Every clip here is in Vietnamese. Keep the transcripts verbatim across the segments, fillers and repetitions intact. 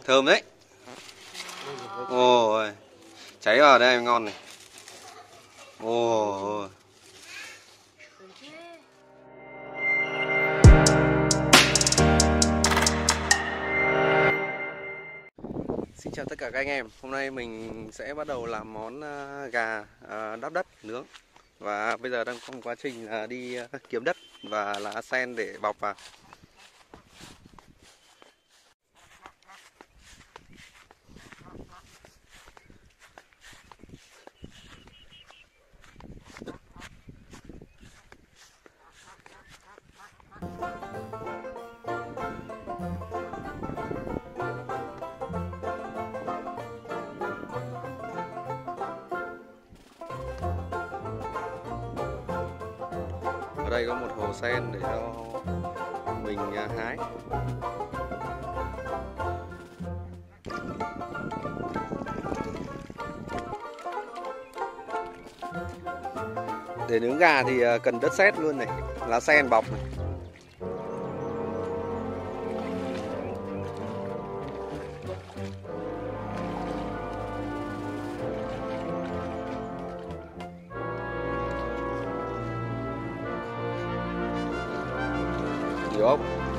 Thơm đấy. Ôi, cháy vào đây ngon này. Ồ. Xin chào tất cả các anh em. Hôm nay mình sẽ bắt đầu làm món gà đắp đất nướng. Và bây giờ đang trong quá trình đi kiếm đất và lá sen để bọc vào. Ở đây có một hồ sen để cho mình hái. Để nướng gà thì cần đất sét luôn này, lá sen bọc này. Được.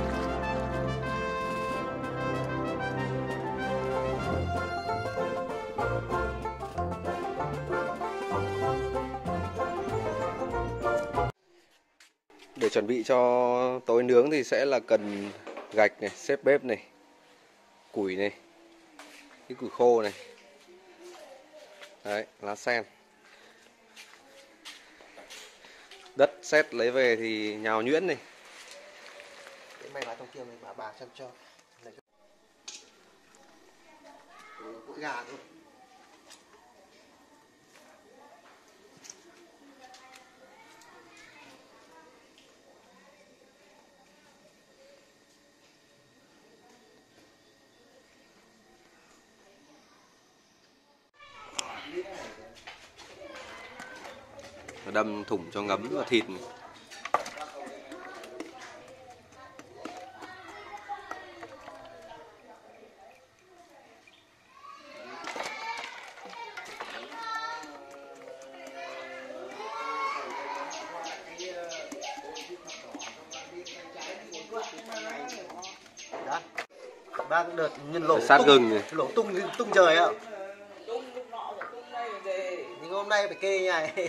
Để chuẩn bị cho tối nướng thì sẽ là cần gạch này, xếp bếp này, củi này, cái củi khô này. Đấy, lá sen. Đất sét lấy về thì nhào nhuyễn này. Mày vào trong kia mày bà bà chăm cho mũi gà thôi. Đâm thủng cho ngấm vào thịt này. Đang đợt nhân lỗ sát tung, gừng này. Lỗ tung tung trời ạ. Nhưng hôm nay phải kê như này.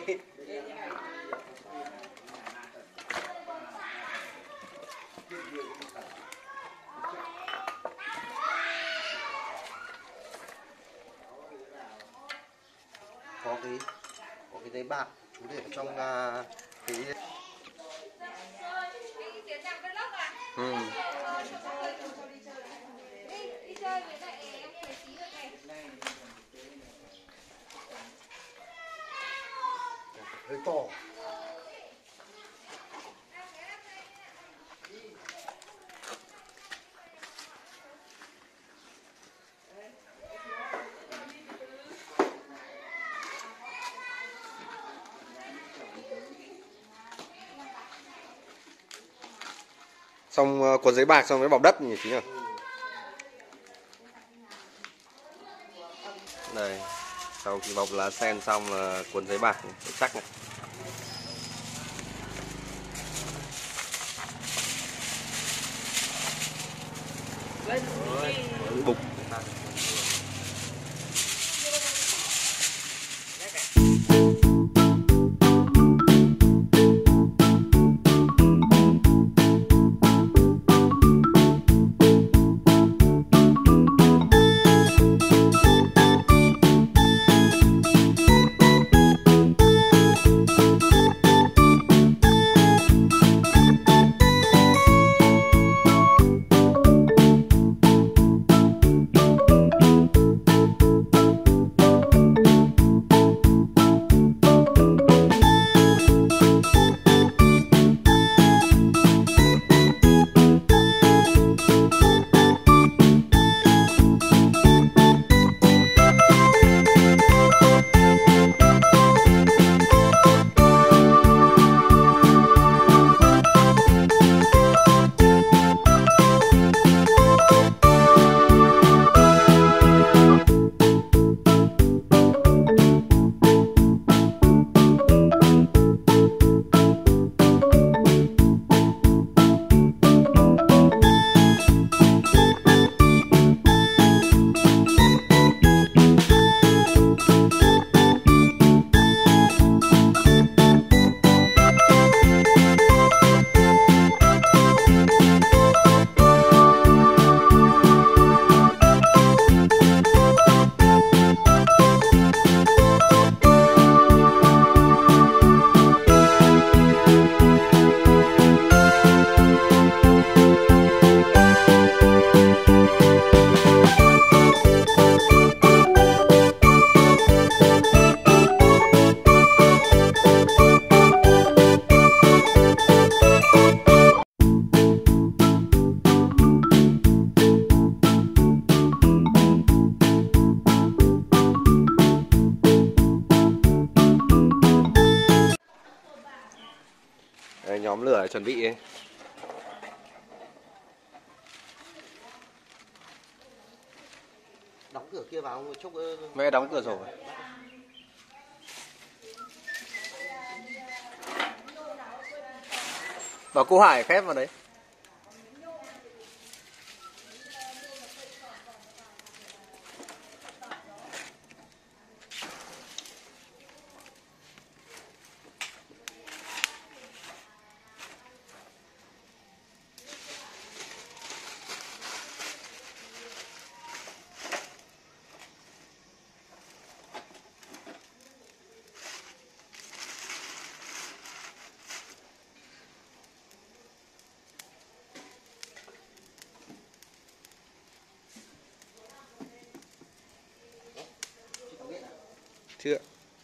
Có cái có cái giấy bạc chú để ở trong uh, cái Ừ. hơi to. Xong uh, cuốn giấy bạc xong mới bọc đất nhỉ chính à? Đây, sau khi bọc lá sen xong là uh, cuốn giấy bạc này, chắc này. Rồi, bục. nhóm lửa chuẩn bị ấy. Đóng cửa kia vào chốc. Mẹ đóng cửa rồi. Bảo cô Hải khép vào đấy. Chưa.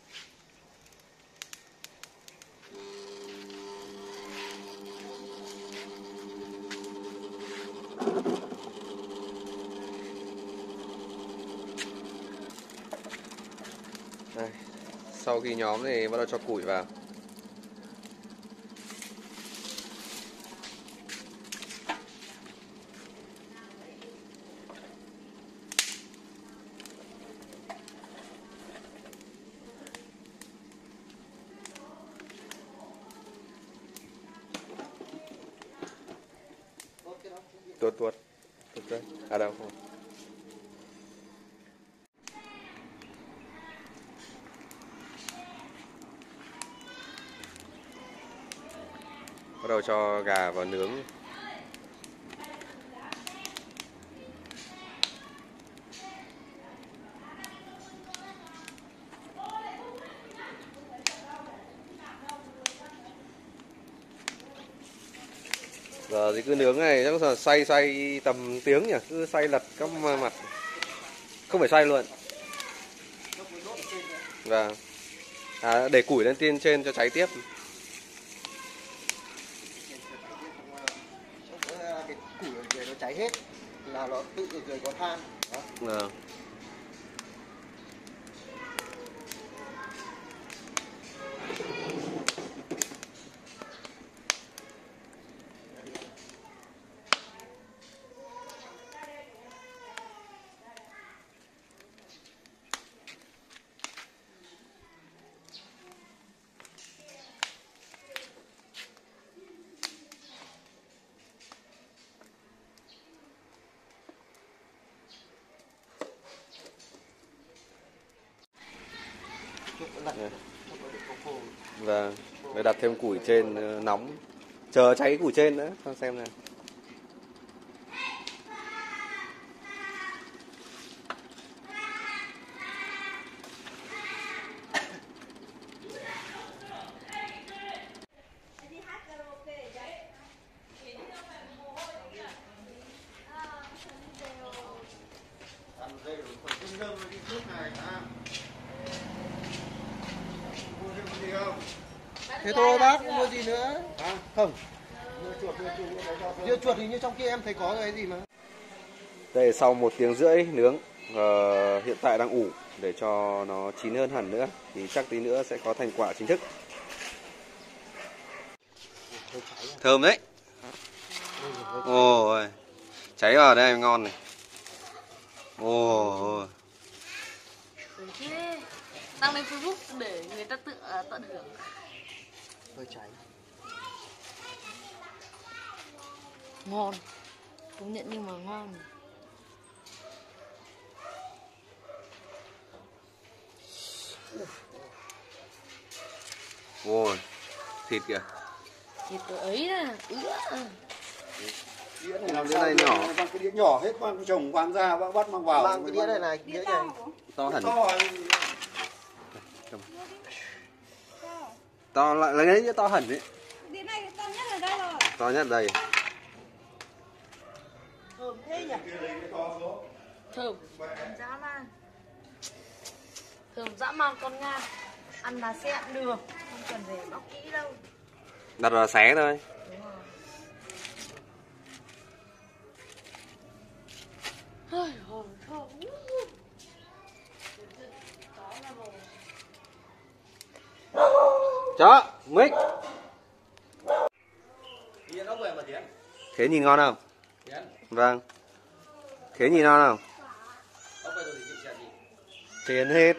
Đây. Sau khi nhóm thì bắt đầu cho củi vào. Tuột tuột tuột đây. À đâu không. Bắt đầu cho gà vào nướng. Giờ thì cứ nướng này chắc là xay xay tầm tiếng nhỉ, cứ xay lật các mặt, không phải xay luôn. Và à, để củi lên tiên trên cho cháy tiếp. Cái củi ở dưới nó cháy hết là nó tự ở dưới có than. Đó. À. Và phải đặt thêm củi trên nóng, chờ cháy củi trên nữa, con xem nào. Thế thôi bác, mua gì nữa? À, không. Dưa chuột thì như trong kia em thấy có cái gì mà. Đây sau một tiếng rưỡi nướng, uh, hiện tại đang ủ để cho nó chín hơn hẳn nữa thì chắc tí nữa sẽ có thành quả chính thức. Thơm đấy. Ôi, cháy vào đây ngon này. Ồ. Đăng lên Facebook để người ta tự uh, tận hưởng. Hơi cháy. Ngon. Công nhận nhưng mà ngon. Ôi, thịt kìa. Thịt cái ấy là ứa. Đĩa này làm cái này nhỏ. Cái đĩa nhỏ hết, mang chồng quán ra bắt mang vào. Mang cái đĩa này này, đĩa này. To hẳn. To lại là cái to hẳn đấy. Đĩa này to nhất ở đây rồi. To nhất đây. Thơm thế nhỉ? Thơm dã man. Thơm dã man con Nga. Ăn là sẽ ăn được, không cần phải bóc kỹ đâu. Đặt vào xé thôi. Đúng rồi. Ôi, hồn thơm. Chó, Mích. Khế nhìn ngon không? Vâng. Khế nhìn ngon không? Chén hết.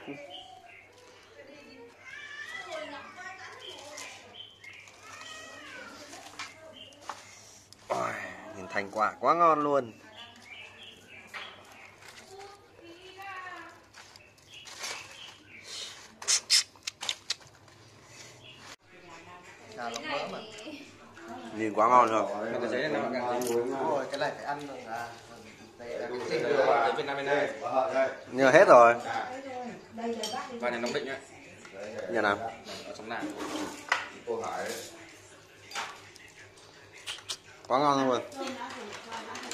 Ôi, nhìn thành quả quá ngon luôn. Gà lóc mỡ mà. Nhìn quá ngon rồi. Rồi cái này phải ăn được à. Nhờ hết rồi. Và nhà Nam Định ấy. Nhà nào? Ở trong làng. Quá ngon luôn.